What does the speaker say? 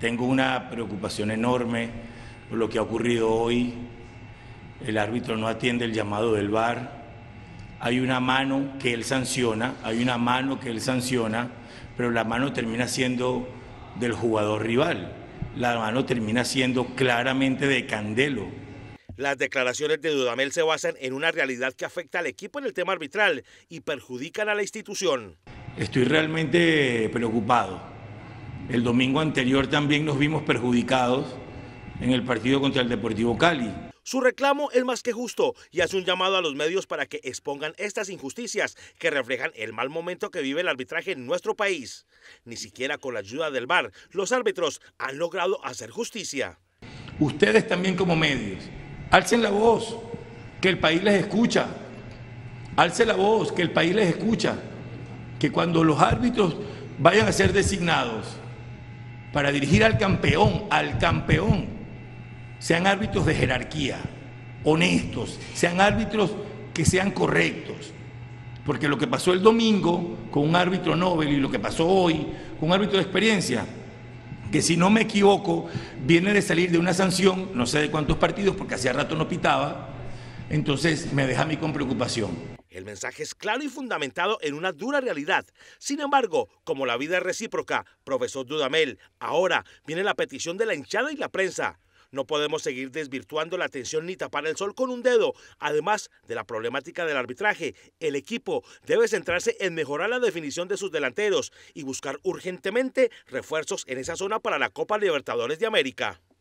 Tengo una preocupación enorme por lo que ha ocurrido hoy. El árbitro no atiende el llamado del VAR. Hay una mano que él sanciona, pero la mano termina siendo del jugador rival. La mano termina siendo claramente de Candelo. Las declaraciones de Dudamel se basan en una realidad que afecta al equipo en el tema arbitral y perjudican a la institución. Estoy realmente preocupado. El domingo anterior también nos vimos perjudicados en el partido contra el Deportivo Cali. Su reclamo es más que justo y hace un llamado a los medios para que expongan estas injusticias que reflejan el mal momento que vive el arbitraje en nuestro país. Ni siquiera con la ayuda del VAR, los árbitros han logrado hacer justicia. Ustedes también como medios, alcen la voz, que el país les escucha. Alcen la voz, que el país les escucha. Que cuando los árbitros vayan a ser designados para dirigir al campeón, sean árbitros de jerarquía, honestos, sean árbitros que sean correctos. Porque lo que pasó el domingo con un árbitro Nobel y lo que pasó hoy con un árbitro de experiencia, que si no me equivoco, viene de salir de una sanción, no sé de cuántos partidos, porque hacía rato no pitaba, entonces me deja a mí con preocupación. El mensaje es claro y fundamentado en una dura realidad. Sin embargo, como la vida es recíproca, profesor Dudamel, ahora viene la petición de la hinchada y la prensa. No podemos seguir desvirtuando la atención ni tapar el sol con un dedo. Además de la problemática del arbitraje, el equipo debe centrarse en mejorar la definición de sus delanteros y buscar urgentemente refuerzos en esa zona para la Copa Libertadores de América.